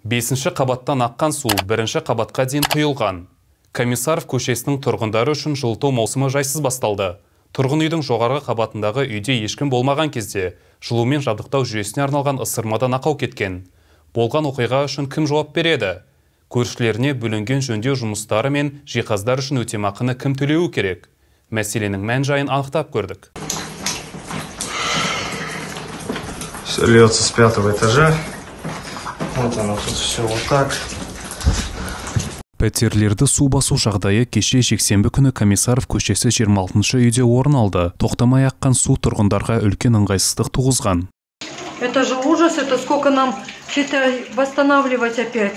5-ші қабаттан аққан су 1-ші қабатқа дейін құйылған. Комиссаров көшесінің тұрғындары үшін жылыту маусымы жайсыз басталды. Тұрғын үйдің жоғарғы қабатындағы үйде ешкім болмаған кезде жылумен жабдықтау жүйесіне арналған ысырмадан ақау кеткен. Болған оқиға үшін кім жауап береді? Көршілеріне бөлінген жөндеу жұмыстары мен жиһаздар үшін өтемақыны кім төлеуі керек? Мәселенің мән-жайын анықтап көрдік. Все льется с 5-го этажа. Вот оно тут все вот так. Пәтерлерді су басу жағдайы кеше жексенбі күні Комиссаров көшесі 26-шы үйде орын алды. Тоқтамай аққан су тұрғындарға үлкен ыңғайсыздық туғызған. Это же ужас, это сколько нам восстанавливать опять.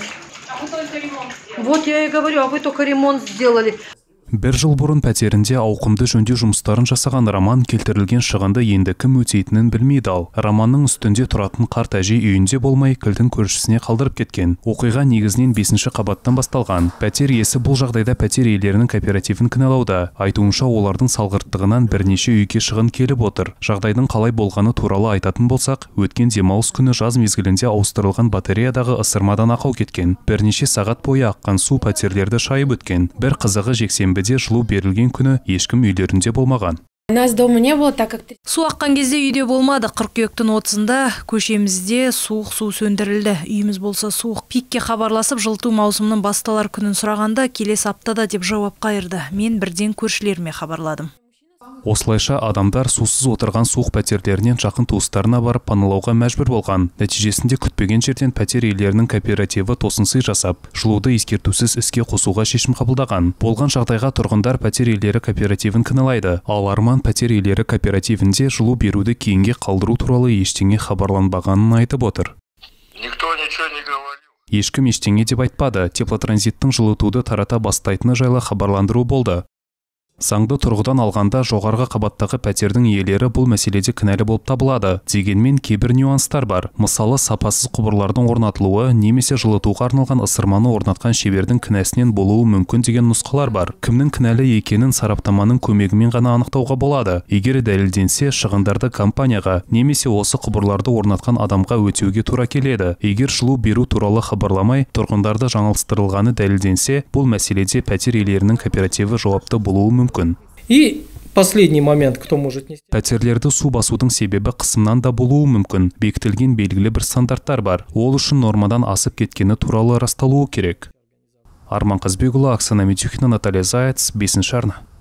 Вот я и говорю, а вы только ремонт сделали. Бір жыл бұрын пәтерінде ауқымды жөндеу жұмыстарын жасаған Роман келтірілген шығынды енді кім өтейтінін білмейді ал. Романның үстінде тұратын қарт әже үйінде болмай кілтін көршісіне қалдырып кеткен. Оқиға негізінен 5-ші қабаттан басталған. Пәтер иесі бұл жағдайда пәтер иелерінің кооперативін кінәлауда. Айтуынша олардың салғырттығынан бірнеше үйге шығын келіп отыр. Жағдайдың қалай болғаны туралы айтатын болсақ, өткен демалыс күні жаз мезгілінде ауыстырылған батареядағы ысырмадан ақау кеткен. Бірнеше сағат бойы аққан су пәтерлерді шайып өткен. Бір қызығы жексенбі жылу берілген күні ешкім үйлерінде болмаған. Нас дома не было, так как су аққан кезде үйде болмады. Қыркүйектің 30-ында көшемізде суық су сөндірілді. Үйіміз болса суық. Пикке хабарласып, жылыту маусымының басталар күнін сұрағанда, келесі аптада деп жауап қайырды. Мен бірден көршілеріме хабарладым. Осылайша адамдар сусыз отырған суық пәтерлерінен жақын туыстарына барып паналауға мәжбүр болған. Нәтижесінде күтпеген жерден пәтер иелерінің кооперативі тосынсый жасап, жылуды ескертусіз іске қосуға шешім қабылдаған. Болған жағдайға тұрғындар пәтер иелері кооперативін кінәлайды. Ал Арман пәтер иелері кооперативінде жылу беруді кейінге қалдыру туралы ештеңе хабарланбағанын айтып отыр. Никто ничего не говорил. Ешкім ештеңе деп айтпады. Теплотранзиттің жылытуды тарата бастайтыны жайлы хабарландыру болды. Заңды тұрғыдан алғанда жоғарғы қабаттағы пәтердің иелері бұл мәселеде кінәлі болып табылады. Дегенмен кейбір нюанстар бар. Мысалы, сапасыз құбырлардың орнатылуы немесе жылытуға арналған ысырманы орнатқан шебердің кінәсінен болуы мүмкін деген нұсқалар бар. Кімнің кінәлі екенін сараптаманың көмегімен ғана анықтауға болады. Егер дәлелденсе, шығындарды компанияға немесе осы құбырларды орнатқан адамға өтеуге тура келеді. Егер жылу беру туралы хабарламай, тұрғындарды жаңылыстырылғаны дәлелденсе, бұл мәселеде пәтер иелерінің кооперативі жауапты болуы мүмкін. И последний момент, кто может нести. Пәтерлерді су басудың себебі қысымнан да болуы мүмкін. Бекітілген белгілі бір стандарттар бар. Ол үшін нормадан асып кеткені туралы расталуы керек. Арман Қазбекұлы, Оксана Медюхина, Наталья Заяц, 5-ші арна.